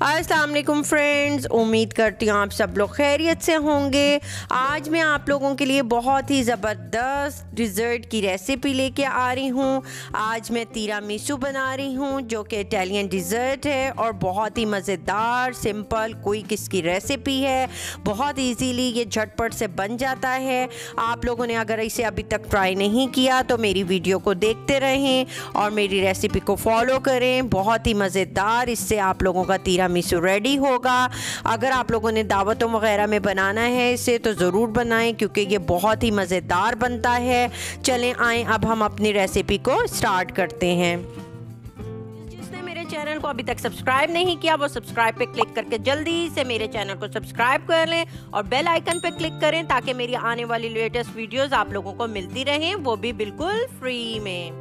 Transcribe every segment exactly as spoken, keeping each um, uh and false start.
अस्सलाम वालेकुम फ्रेंड्स, उम्मीद करती हूँ आप सब लोग खैरियत से होंगे। आज मैं आप लोगों के लिए बहुत ही ज़बरदस्त डिज़र्ट की रेसिपी लेके आ रही हूँ। आज मैं तिरामिसू बना रही हूँ जो कि इटालियन डिज़र्ट है और बहुत ही मज़ेदार सिंपल क्विक इसकी रेसिपी है। बहुत इजीली ये झटपट से बन जाता है। आप लोगों ने अगर इसे अभी तक ट्राई नहीं किया तो मेरी वीडियो को देखते रहें और मेरी रेसिपी को फॉलो करें। बहुत ही मज़ेदार इससे आप लोगों का तिरामिसू रेडी होगा। अगर आप लोगों ने दावतों वगैरह में बनाना है इसे तो ज़रूर बनाएं क्योंकि ये बहुत ही मज़ेदार बनता है। चलें आएँ अब हम अपनी रेसिपी को स्टार्ट करते हैं। जिसने मेरे चैनल को अभी तक सब्सक्राइब नहीं किया वो सब्सक्राइब पे क्लिक करके जल्दी से मेरे चैनल को सब्सक्राइब कर लें और बेल आइकन पे क्लिक करें ताकि मेरी आने वाली लेटेस्ट वीडियोस आप लोगों को मिलती रहें, वो भी बिल्कुल फ्री में।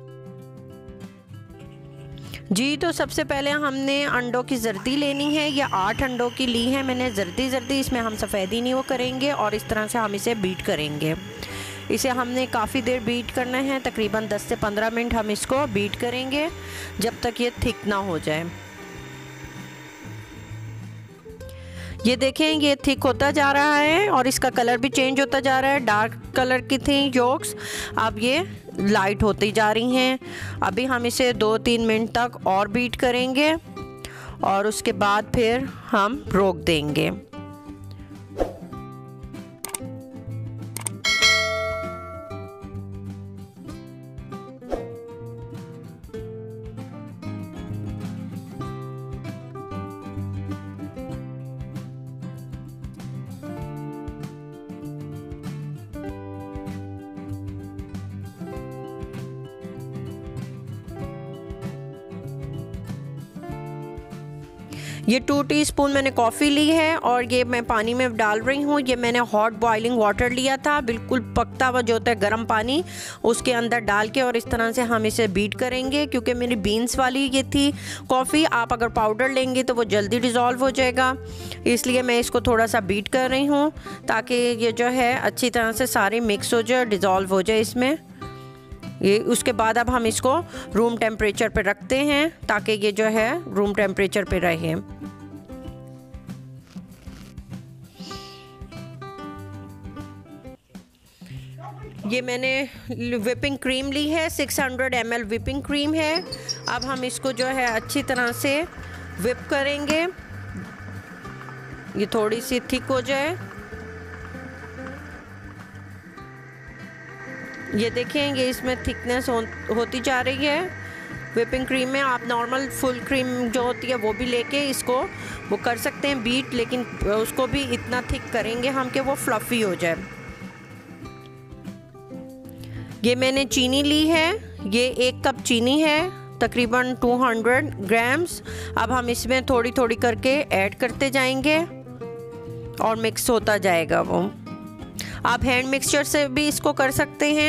जी तो सबसे पहले हमने अंडों की जर्दी लेनी है। ये आठ अंडों की ली है मैंने जर्दी जर्दी। इसमें हम सफ़ेदी नहीं वो करेंगे और इस तरह से हम इसे बीट करेंगे। इसे हमने काफ़ी देर बीट करना है, तकरीबन दस से पंद्रह मिनट हम इसको बीट करेंगे जब तक ये थिक ना हो जाए। ये देखें ये थिक होता जा रहा है और इसका कलर भी चेंज होता जा रहा है। डार्क कलर की थी योक्स, अब ये लाइट होती जा रही हैं। अभी हम इसे दो तीन मिनट तक और बीट करेंगे और उसके बाद फिर हम रोक देंगे। ये टू टीस्पून मैंने कॉफ़ी ली है और ये मैं पानी में डाल रही हूँ। ये मैंने हॉट बॉइलिंग वाटर लिया था, बिल्कुल पकता हुआ जो होता है गर्म पानी, उसके अंदर डाल के और इस तरह से हम इसे बीट करेंगे। क्योंकि मेरी बीन्स वाली ये थी कॉफ़ी, आप अगर पाउडर लेंगे तो वो जल्दी डिज़ोल्व हो जाएगा, इसलिए मैं इसको थोड़ा सा बीट कर रही हूँ ताकि ये जो है अच्छी तरह से सारी मिक्स हो जाए, डिज़ोल्व हो जाए इसमें ये। उसके बाद अब हम इसको रूम टेम्परेचर पे रखते हैं ताकि ये जो है रूम टेम्परेचर पे रहे। ये मैंने व्हिपिंग क्रीम ली है, छह सौ एम एल व्हिपिंग क्रीम है। अब हम इसको जो है अच्छी तरह से व्हिप करेंगे, ये थोड़ी सी थिक हो जाए। ये देखें ये इसमें थिकनेस हो, होती जा रही है व्हिपिंग क्रीम में। आप नॉर्मल फुल क्रीम जो होती है वो भी लेके इसको वो कर सकते हैं बीट, लेकिन उसको भी इतना थिक करेंगे हम कि वो फ्लफ़ी हो जाए। ये मैंने चीनी ली है, ये एक कप चीनी है, तकरीबन दो सौ ग्राम्स। अब हम इसमें थोड़ी थोड़ी करके ऐड करते जाएंगे और मिक्स होता जाएगा वो। आप हैंड मिक्सचर से भी इसको कर सकते हैं।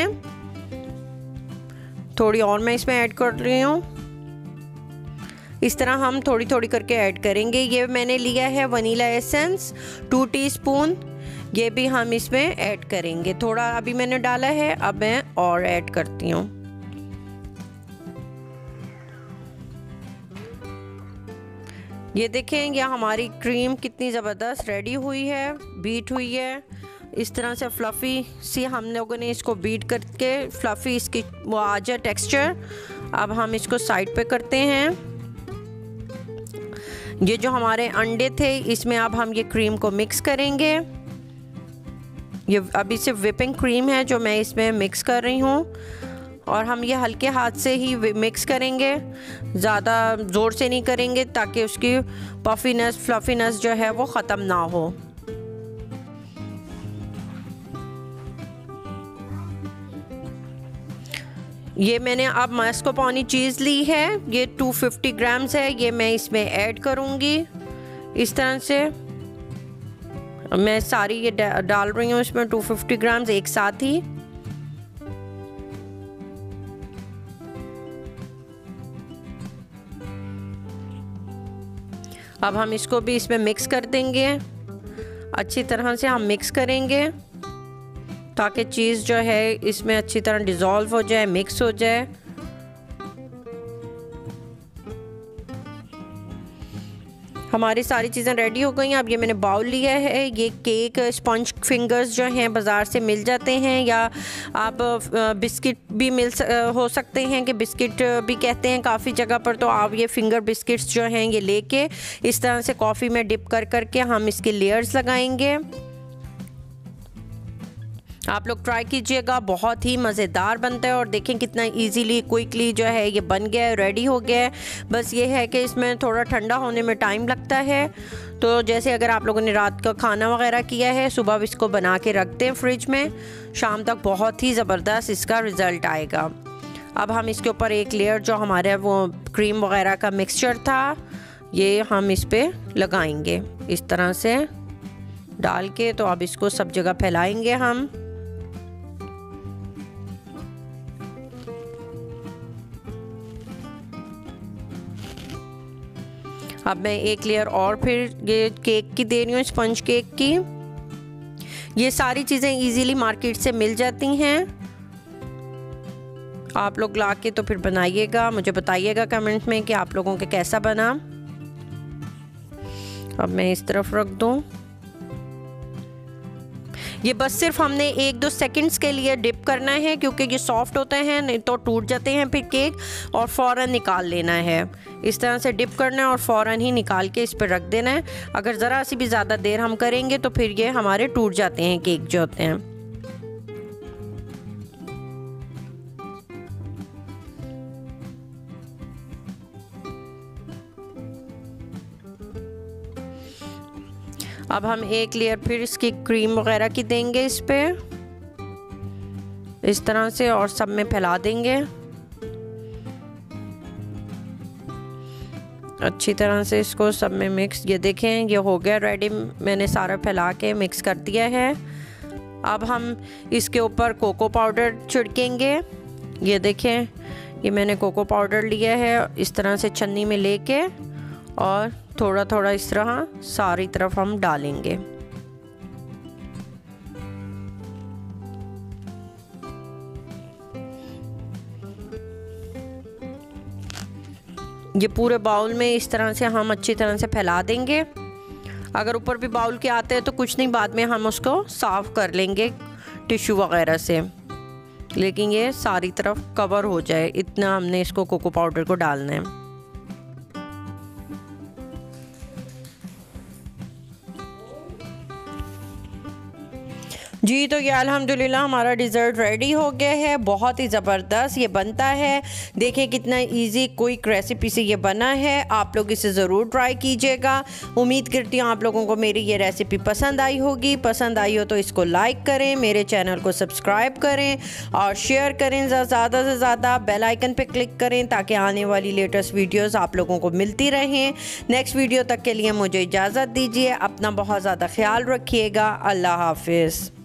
थोड़ी और मैं इसमें ऐड कर रही हूँ। इस तरह हम थोड़ी थोड़ी करके ऐड करेंगे। ये मैंने लिया है वनीला एसेंस टू टीस्पून, ये भी हम इसमें ऐड करेंगे। थोड़ा अभी मैंने डाला है, अब मैं और ऐड करती हूँ। ये देखें ये हमारी क्रीम कितनी ज़बरदस्त रेडी हुई है, बीट हुई है। इस तरह से फ्लफ़ी सी हम लोगों ने इसको बीट करके फ्लफ़ी इसकी वो आ जाए टेक्सचर। अब हम इसको साइड पे करते हैं। ये जो हमारे अंडे थे इसमें अब हम ये क्रीम को मिक्स करेंगे। ये अभी सिर्फ व्हिपिंग क्रीम है जो मैं इसमें मिक्स कर रही हूँ और हम ये हल्के हाथ से ही मिक्स करेंगे, ज़्यादा ज़ोर से नहीं करेंगे ताकि उसकी पफीनेस फ्लफीनेस जो है वो ख़त्म ना हो। ये मैंने अब मास्कोपोनी चीज़ ली है, ये दो सौ पचास ग्राम्स है, ये मैं इसमें ऐड करूँगी। इस तरह से मैं सारी ये डाल रही हूँ इसमें दो सौ पचास ग्राम्स एक साथ ही। अब हम इसको भी इसमें मिक्स कर देंगे, अच्छी तरह से हम मिक्स करेंगे ताकि चीज़ जो है इसमें अच्छी तरह डिज़ोल्व हो जाए, मिक्स हो जाए। हमारी सारी चीज़ें रेडी हो गई हैं। अब ये मैंने बाउल लिया है। ये केक स्पंज फिंगर्स जो हैं बाज़ार से मिल जाते हैं, या आप बिस्किट भी मिल हो सकते हैं कि बिस्किट भी कहते हैं काफ़ी जगह पर। तो आप ये फिंगर बिस्किट्स जो हैं ये लेके इस तरह से कॉफ़ी में डिप कर करके हम इसके लेयर्स लगाएंगे। आप लोग ट्राई कीजिएगा, बहुत ही मज़ेदार बनता है। और देखें कितना इजीली क्विकली जो है ये बन गया है, रेडी हो गया है। बस ये है कि इसमें थोड़ा ठंडा होने में टाइम लगता है। तो जैसे अगर आप लोगों ने रात का खाना वगैरह किया है, सुबह इसको बना के रख दें फ्रिज में, शाम तक बहुत ही ज़बरदस्त इसका रिज़ल्ट आएगा। अब हम इसके ऊपर एक लेयर जो हमारे वो क्रीम वगैरह का मिक्सचर था, ये हम इस पर लगाएंगे इस तरह से डाल के। तो अब इसको सब जगह फैलाएंगे हम। अब मैं एक लेयर और फिर ये केक की दे रही हूँ, स्पंज केक की। ये सारी चीज़ें इजीली मार्केट से मिल जाती हैं। आप लोग ला के तो फिर बनाइएगा, मुझे बताइएगा कमेंट में कि आप लोगों के कैसा बना। अब मैं इस तरफ रख दूँ। ये बस सिर्फ हमने एक दो सेकंड्स के लिए डिप करना है, क्योंकि ये सॉफ्ट होते हैं, नहीं तो टूट जाते हैं फिर केक, और फ़ौरन निकाल लेना है। इस तरह से डिप करना है और फ़ौरन ही निकाल के इस पर रख देना है। अगर ज़रा सी भी ज़्यादा देर हम करेंगे तो फिर ये हमारे टूट जाते हैं केक जो होते हैं। अब हम एक लेयर फिर इसकी क्रीम वगैरह की देंगे इस पे इस तरह से, और सब में फैला देंगे अच्छी तरह से इसको सब में मिक्स। ये देखें ये हो गया रेडी, मैंने सारा फैला के मिक्स कर दिया है। अब हम इसके ऊपर कोको पाउडर छिड़केंगे। ये देखें ये मैंने कोको पाउडर लिया है, इस तरह से छन्नी में लेके और थोड़ा थोड़ा इस तरह सारी तरफ हम डालेंगे। ये पूरे बाउल में इस तरह से हम अच्छी तरह से फैला देंगे। अगर ऊपर भी बाउल के आते हैं तो कुछ नहीं, बाद में हम उसको साफ़ कर लेंगे टिश्यू वगैरह से, लेकिन ये सारी तरफ कवर हो जाए इतना हमने इसको कोको पाउडर को डालना है। जी तो ये अल्हम्दुलिल्लाह हमारा डिज़र्ट रेडी हो गया है। बहुत ही ज़बरदस्त ये बनता है। देखें कितना इजी क्विक रेसिपी से ये बना है। आप लोग इसे ज़रूर ट्राई कीजिएगा। उम्मीद करती हूँ आप लोगों को मेरी ये रेसिपी पसंद आई होगी। पसंद आई हो तो इसको लाइक करें, मेरे चैनल को सब्सक्राइब करें और शेयर करें ज़्यादा से ज़्यादा। बेल आइकन पे क्लिक करें ताकि आने वाली लेटेस्ट वीडियोस आप लोगों को मिलती रहें। नेक्स्ट वीडियो तक के लिए मुझे इजाज़त दीजिए। अपना बहुत ज़्यादा ख्याल रखिएगा। अल्लाह हाफिज़।